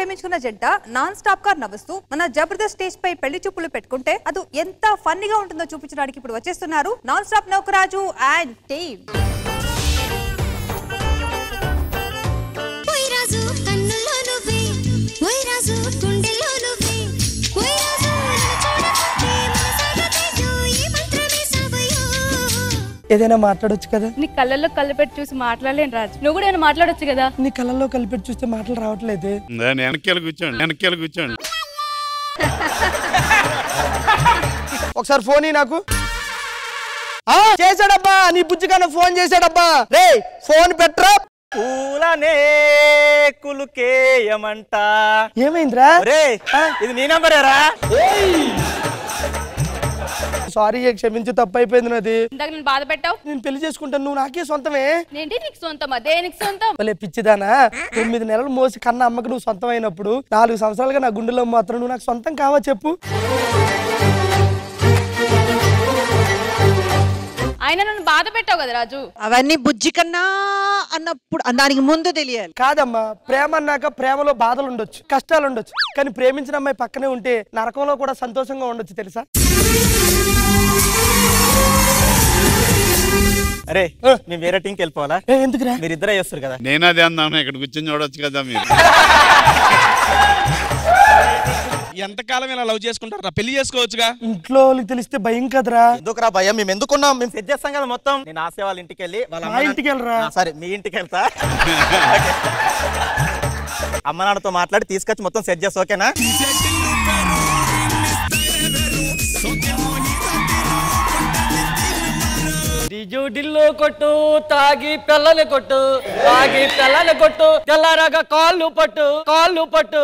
ప్రేమించుకున్న జంట non stop గా నవ్వుస్తూ మన జబర్దస్త్ స్టేజ్ పై పెళ్లి చూపులు పెట్టుకుంటే అది ఎంత ఫన్నీగా ఉంటుందో చూపించడానికి ఇప్పుడు వచ్చేస్తున్నారు నాన్ స్టాప్ నౌకరాజు అండ్ టీమ్. ఏదైనా మాట్లాడొచ్చు కదా? నీ కళ్ళల్లో కళ్ళు పెట్టి చూసి మాట్లాడలేను రాజు. నువ్వు కూడా ఏమైనా మాట్లాడొచ్చు కదా? నీ కళ్ళల్లో కళ్ళు పెట్టి చూస్తే మాటలు రావట్లేదు. కూర్చోండి. ఒకసారి ఫోన్ నాకు చేశాడబ్బా, నీ బుజ్జికన్నా ఫోన్ చేశాడబ్బా. రే ఫోన్ పెట్టరా. పూలనే కులుకేయమంట. ఏమైందిరా? రే ఇది నీ నంబరేరా? సారీ క్షమించి, తప్పు అయిపోయింది నాది. ఇందాక నేను బాధ పెట్టావు. నేను పెళ్లి చేసుకుంటాను, నువ్వు నాకే సొంతమే. ఏంటి నీకు సొంతమా? దేనికి సొంతం? భలే పిచ్చిదానా, 9 నెలలు మోసి కన్నా అమ్మకు నువ్వు సొంతం అయినప్పుడు 4 సంవత్సరాలుగా నా గుండెలో మాత్రం నువ్వు నాకు సొంతం కావా చెప్పు? ఆయన నన్ను బాధ పెట్టావు కదా రాజు. అవన్నీ బుజ్జి కన్నా అన్నప్పుడు దానికి ముందు తెలియాలి. కాదమ్మా, ప్రేమ అన్నాక ప్రేమలో బాధలు ఉండొచ్చు, కష్టాలు ఉండొచ్చు, కానీ ప్రేమించిన అమ్మాయి పక్కనే ఉంటే నరకంలో కూడా సంతోషంగా ఉండొచ్చు తెలుసా? అరే మేము వేరే టీంకి వెళ్ళిపోవాలా? ఎందుకురా? మీరిద్దరే చేస్తారు కదా. నేను అదే అన్నాను, ఇక్కడ కూర్చొని చూడొచ్చు కదా మీరు. ఎంతకాలం ఇలా లవ్ చేసుకుంటారా? పెళ్లి చేసుకోవచ్చుగా. ఇంట్లో వాళ్ళకి తెలిస్తే భయం కదరా. ఎందుకురా భయం? మేము ఎందుకున్నాం? మేము సెట్ చేస్తాం కదా మొత్తం. నేను ఆశ వాళ్ళ ఇంటికి వెళ్ళి వాళ్ళ ఇంటికి వెళ్ళరా? సరే మీ ఇంటికి వెళ్తా. అమ్మ నాన్నతో మాట్లాడి తీసుకొచ్చి మొత్తం సెట్ చేస్తా, ఓకేనా? ఢిల్లో కొట్టు, తాగి పిల్లని కొట్టు, తాగి పిల్లని కొట్టు, తెల్లారాగా కాళ్ళు పట్టు, కాళ్ళు పట్టు.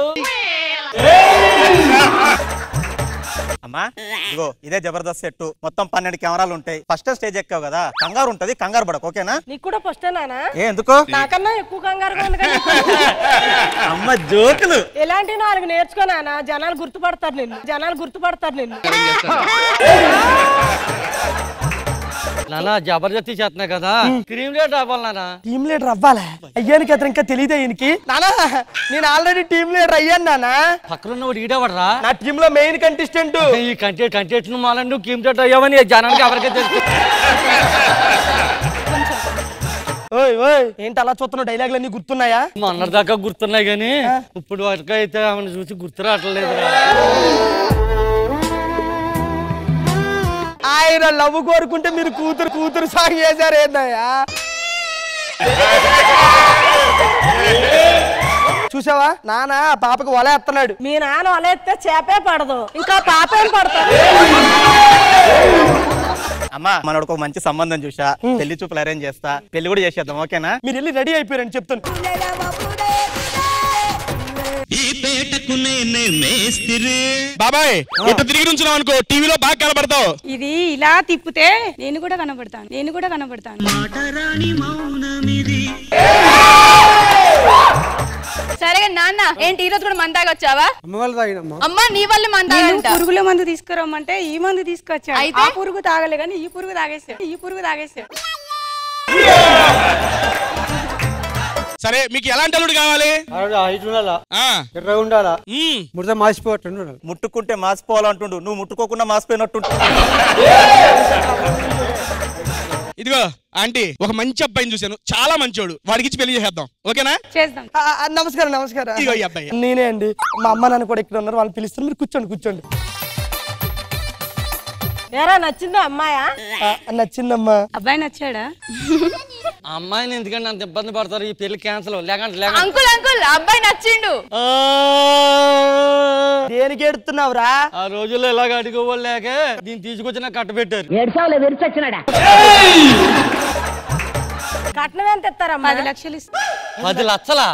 అమ్మా ఇగో ఇదే జబర్దస్త్ సెట్, మొత్తం 12 కెమెరాలు ఉంటాయి. ఫస్ట్ స్టేజ్ ఎక్కావు కదా, కంగారు ఉంటది, కంగారు పడకు, ఓకేనా? నీకు కూడా ఫస్ట్ నానా? ఎందుకు? నాకన్నా ఎక్కువ కంగారుగా ఉంది. అమ్మ జోకులు ఎలాంటి 4 నేర్చుకోనా, జనాలు గుర్తుపడతారు నిన్ను, జనాలు గుర్తుపడతారు నిన్ను. నానా జబర్దస్తి చేస్తున్నా కదా, క్రీమ్ లీడర్ అవ్వాలి నానా. టీమ్ లీడర్ అవ్వాలా? అయ్యానికి అతను ఇంకా తెలియదే ఈయనకి. నానా నేను ఆల్రెడీ టీమ్ లీడర్ అయ్యాను నానా. పక్కన ఈడేవడరా? నా టీమ్ లో మెయిన్ కంటెస్టెంట్. ఈ కంటెంట్ మాలని నువ్వు క్రీమ్ లీడర్ అయ్యావని జనానికి ఎవరికీ తెలుసు. ఓయ్ ఓయ్ ఏంటి అలా చూస్తున్నావు? డైలాగులు అన్ని గుర్తున్నాయా? మొన్నటి దాకా గుర్తున్నాయి గానీ ఇప్పుడు వరకు అయితే ఆమెను చూసి గుర్తు రావట్లేదు. ఆయన లవ్ కోరుకుంటే మీరు కూతురు కూతురు సాంగ్ చేశారు ఏందయ్యా? చూసావా నాన్న పాపకు వల ఎత్తన్నాడు. మీ నాన్న వల ఎత్తే చేపే పడదు, ఇంకా పాప ఏం పడతారు? అమ్మా మనోడికి ఒక మంచి సంబంధం చూసా, పెళ్లి చూపులు అరేంజ్ చేస్తా, పెళ్లి కూడా చేసేద్దాం, ఓకేనా? మీరు వెళ్ళి రెడీ అయిపోయారని చెప్తాను. బాబాయ్ ఇటు తిరిగి నుంచున్నావు అనుకో, టీవీలో బాగా కనబడతావు. ఇది ఇలా తిప్పితే నేను కూడా కనబడతాను, నేను కూడా కనబడతాను. సరే నాన్న ఏంటి ఈ రోజు కూడా మందు తాగొచ్చావా? అమ్మ నీ వల్ల మందు తాగంట. పురుగుల మందు తీసుకురమ్మంటే ఈ మందు తీసుకొచ్చా. అయితే పురుగు తాగలే కానీ ఈ పురుగు తాగేసా. సరే మీకు ఎలాంటి అల్లుడు కావాలి? ఎర్రగా ఉండాలా, ముడత మాసిపోవట్టు, ముట్టుకుంటే మాసిపోవాలంటుండు, నువ్వు ముట్టుకోకుండా మాసిపోయినట్టుండు. ఇదిగో ఆంటీ ఒక మంచి అబ్బాయిని చూశాను, చాలా మంచోడు, వాడికి ఇచ్చి పెళ్లి చేసేద్దాం, ఓకేనా? చేద్దాం. నమస్కారం నమస్కారం. ఇదిగో ఈ అబ్బాయి. నేనే అండి, మా అమ్మ నాన్న కూడా ఇక్కడ ఉన్నారు, వాళ్ళని పిలుస్తాను, మీరు కూర్చోండి. ఏరా నచ్చిందా అమ్మాయా? నచ్చిందమ్మా. అబ్బాయి నచ్చాడా? అమ్మాయిని ఎందుకంటే అంత ఇబ్బంది పడతారు? ఈ పెళ్లి క్యాన్సిల్. అంకుల్ అంకుల్ అబ్బాయి నచ్చిండు. దేనికి ఎడుతున్నావురా? ఆ రోజుల్లో ఇలాగ అడుగుకోవాలి లేక దీన్ని తీసుకొచ్చి కట్ట పెట్టారు. కట్నం ఎంత ఇస్తారమ్మా? 10 లక్షలు ఇస్తా. 10 లక్షలా?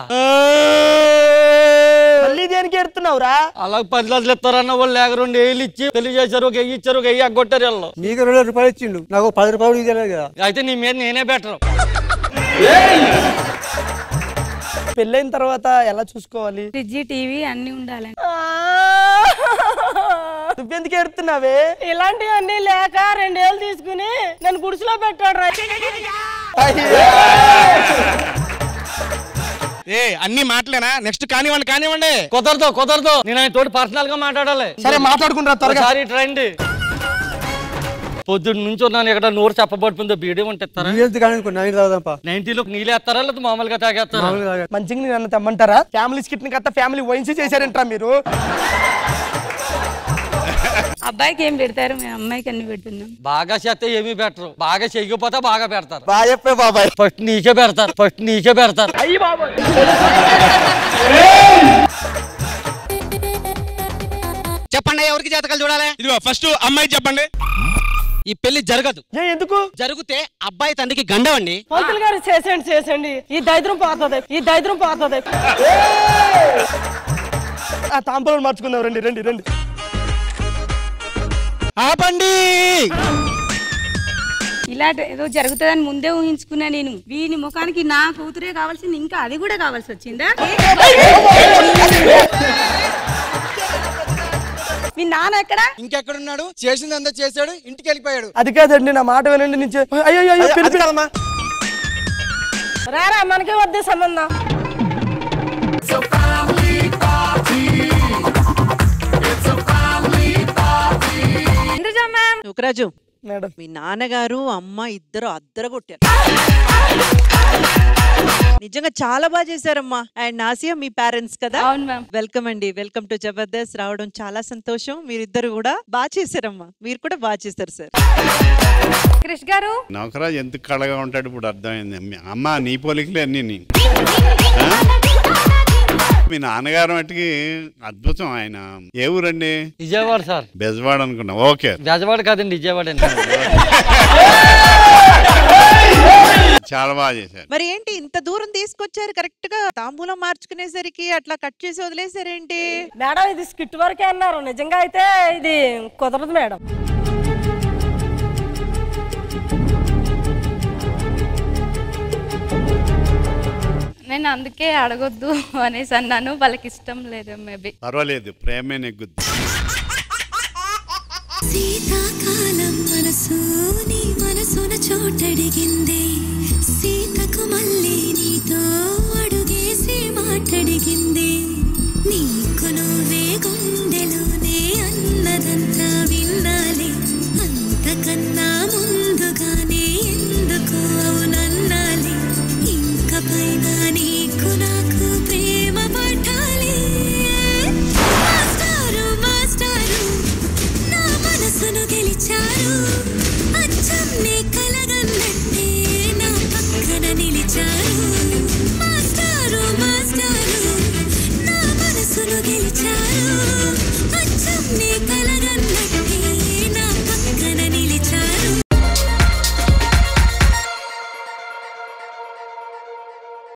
మళ్ళీ దేనికి ఎడుతున్నావురా? అలా 10 లక్షలు ఇస్తారన్న వాళ్ళు లేక 2 ఏళ్ళు ఇచ్చి పెళ్లి చేశారు, ఒక వెయ్యి ఇచ్చారు, ఒక వెయ్యి అగ్గొట్టారు వాళ్ళు. నీకు 2 రూపాయలు ఇచ్చిండు, నాకు 10 రూపాయలు ఇవ్వలేదు కదా. అయితే నీ మీద నేనే బెటర్. పెళ్ళైన తర్వాత ఎలా చూసుకోవాలి? ఫ్రిడ్జ్ టీవీ అన్ని ఉండాలని. నువ్వెందుకు ఎడుతున్నావే? ఇలాంటివన్నీ లేక 2 ఏళ్ళు తీసుకుని నన్ను గుడిసెలో పెట్టాడు. అన్ని మాటలేనా? నెక్స్ట్ కానివ్వండి. కుదరదు నేను ఆయన తోటి పర్సనల్ గా మాట్లాడాలి. సరే మాట్లాడుకుంటా త్వరగా. సారీ ట్రెండ్ పొద్దున్న నుంచి ఉన్నాను ఎక్కడ నోరు చెప్పబడుతుందో బీడీ ఉంటేస్తారా? 90లో నీళ్ళేస్తారా లేదా మామూలుగా తాగేస్తారా? మంచిగా నేను తెమ్మంటారా? ఫ్యామిలీ స్కిట్ ని కట్ట ఫ్యామిలీ వైన్స్ చేశారంటారా మీరు? అబ్బాయికి ఏం పెడతారు, మీ అమ్మాయికి అన్ని పెడుతున్నాం. బాగా చేస్తే ఏమీ పెట్టరు, బాగా చెయ్యకపోతే బాగా పెడతారు. బాగా చెప్పే బాబాయ్. ఫస్ట్ నీకే పెడతారు. అయ్యి బాబాయ్. చెప్పండి, ఎవరికి జాతకాలు చూడాలి? ఇదిగో ఫస్ట్ అమ్మాయి చెప్పండి. ఈ పెళ్లి జరగదు. ఎందుకు జరిగితే అబ్బాయి తండ్రికి గండవండి. పంతులు గారు చేసేయండి, ఈ దైద్రం పోతుంది. ఆ తాంపూలను మార్చుకుందాం. రండి. ఆపండి. ఇలాంటి ఏదో జరుగుతుందని ముందే ఊహించుకున్నా నేను. వీని ముఖానికి నా కూతురే కావాల్సింది, ఇంకా అది కూడా కావాల్సి వచ్చిందా? మీ నాన్న ఎక్కడ? ఇంకెక్కడున్నాడు? చేసింది అంతా చేశాడు, ఇంటికి వెళ్ళిపోయాడు. అది కాదండి, నా మాట వినండి. నుంచి అయ్యో రారా, మనకే వద్దే సంబంధం. నూకరాజు మేడం, మీ నాన్నగారు అమ్మ ఇద్దరు అద్దరగొట్టారు. నిజంగా చాలా బాగా చేశారమ్మా. అండ్ నాసియా మీ పేరెంట్స్ కదా? అవును మ్యామ్. వెల్కమ్ అండి, వెల్కమ్ టు జబర్దస్త్. రావడం చాలా సంతోషం. మీరిద్దరు కూడా బాగా చేశారమ్మా. మీరు కూడా బాగా చేశారు సార్. క్రిష్ గారు, నౌకరాజు ఎంత కళగా ఉంటాడు ఇప్పుడు అర్థమైంది. అమ్మ నీ పోలికలే అన్ని. మీ నాన్నగారు మట్టికి అద్భుతం. ఆయన ఏ ఊరండి? విజయవాడ సార్. బెజవాడ అనుకున్నా. ఓకే, బెజవాడ కాదండి, విజయవాడ. చాలా బాగా చేశారు. మరి ఏంటి ఇంత దూరం తీసుకొచ్చారు? కరెక్ట్ గా తాంబూలం మార్చుకునేసరికి అట్లా కట్ చేసి వదిలేసారేంటి? మేడం ఇది స్కిట్ వరకే అన్నారు, నిజంగా అయితే ఇది కుదరదు మేడం. నేను అందుకే అడగొద్దు అనేసి అన్నాను. వాళ్ళకి ఇష్టం లేదు. మేబీ పర్వాలేదు, ప్రేమే నెగ్గుద్ది. శీతాకాలం మనసు నీ మనసున చోటడిగింది. సీతకు మళ్ళీ నీతో అడుగేసి మాటడిగింది. నీకు నువ్వే గుండెలోనే అన్నదంతా విన్నాలి. అంతకన్నా ముందుగానే ఎందుకు అవునన్నాలి. ఇంక పైన నీకు నా